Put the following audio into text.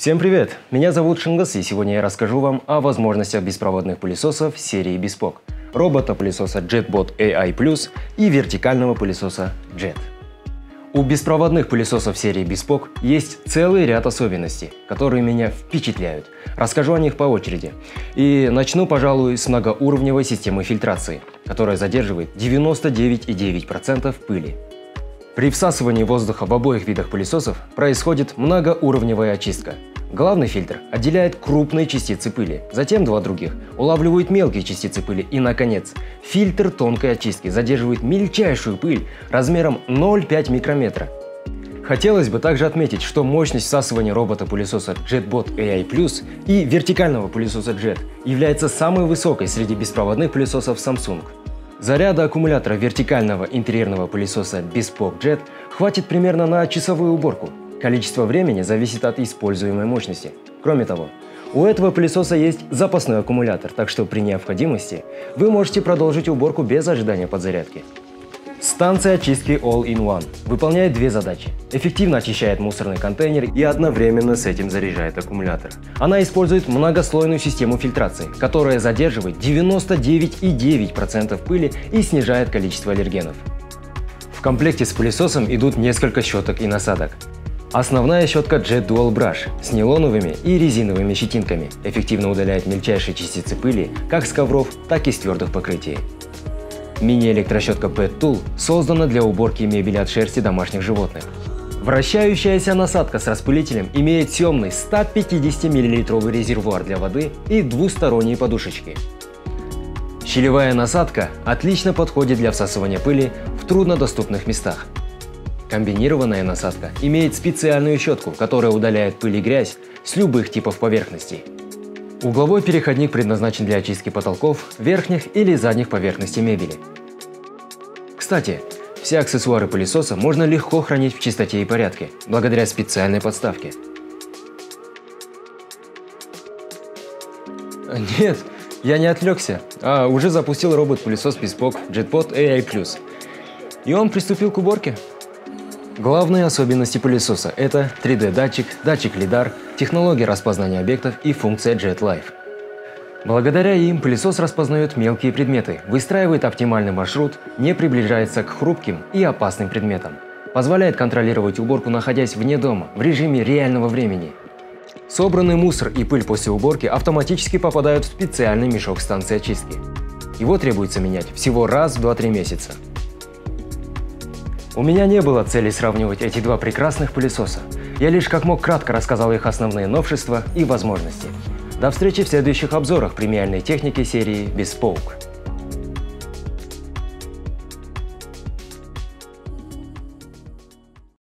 Всем привет! Меня зовут Шингас, и сегодня я расскажу вам о возможностях беспроводных пылесосов серии Bespoke, робота-пылесоса JetBot AI+, и вертикального пылесоса Jet. У беспроводных пылесосов серии Bespoke есть целый ряд особенностей, которые меня впечатляют. Расскажу о них по очереди. И начну, пожалуй, с многоуровневой системы фильтрации, которая задерживает 99,9% пыли. При всасывании воздуха в обоих видах пылесосов происходит многоуровневая очистка. Главный фильтр отделяет крупные частицы пыли, затем два других улавливают мелкие частицы пыли и, наконец, фильтр тонкой очистки задерживает мельчайшую пыль размером 0,5 микрометра. Хотелось бы также отметить, что мощность всасывания робота-пылесоса JetBot AI+ и вертикального пылесоса Jet является самой высокой среди беспроводных пылесосов Samsung. Заряда аккумулятора вертикального интерьерного пылесоса Bespoke Jet хватит примерно на часовую уборку. Количество времени зависит от используемой мощности. Кроме того, у этого пылесоса есть запасной аккумулятор, так что при необходимости вы можете продолжить уборку без ожидания подзарядки. Станция очистки All-in-One выполняет две задачи. Эффективно очищает мусорный контейнер и одновременно с этим заряжает аккумулятор. Она использует многослойную систему фильтрации, которая задерживает 99,9% пыли и снижает количество аллергенов. В комплекте с пылесосом идут несколько щеток и насадок. Основная щетка Jet Dual Brush с нейлоновыми и резиновыми щетинками эффективно удаляет мельчайшие частицы пыли как с ковров, так и с твердых покрытий. Мини-электрощетка Pet Tool создана для уборки мебели от шерсти домашних животных. Вращающаяся насадка с распылителем имеет темный 150 мл резервуар для воды и двусторонние подушечки. Щелевая насадка отлично подходит для всасывания пыли в труднодоступных местах. Комбинированная насадка имеет специальную щетку, которая удаляет пыль и грязь с любых типов поверхностей. Угловой переходник предназначен для очистки потолков, верхних или задних поверхностей мебели. Кстати, все аксессуары пылесоса можно легко хранить в чистоте и порядке, благодаря специальной подставке. Нет, я не отвлекся, а уже запустил робот-пылесос Bespoke JetBot AI+. И он приступил к уборке. Главные особенности пылесоса – это 3D-датчик, датчик лидар, технология распознания объектов и функция Jet Life. Благодаря им пылесос распознает мелкие предметы, выстраивает оптимальный маршрут, не приближается к хрупким и опасным предметам, позволяет контролировать уборку, находясь вне дома, в режиме реального времени. Собранный мусор и пыль после уборки автоматически попадают в специальный мешок станции очистки. Его требуется менять всего раз в 2-3 месяца. У меня не было цели сравнивать эти два прекрасных пылесоса. Я лишь как мог кратко рассказал их основные новшества и возможности. До встречи в следующих обзорах премиальной техники серии Bespoke.